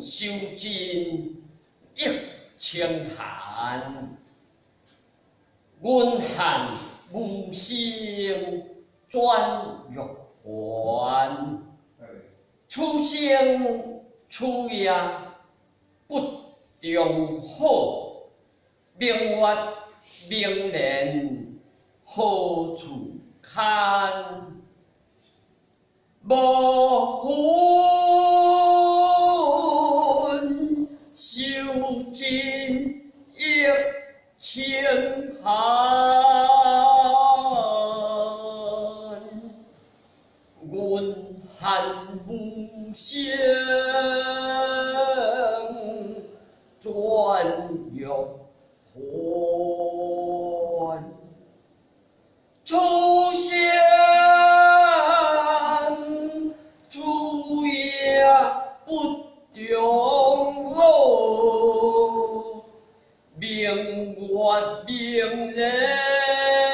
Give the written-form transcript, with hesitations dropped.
修尽一清寒，阮恨无心转玉环。出生出夜不中好，明月明年何处看？无魂修尽一清寒，阮恨无声转玉环。出生出夜不中好，明月明年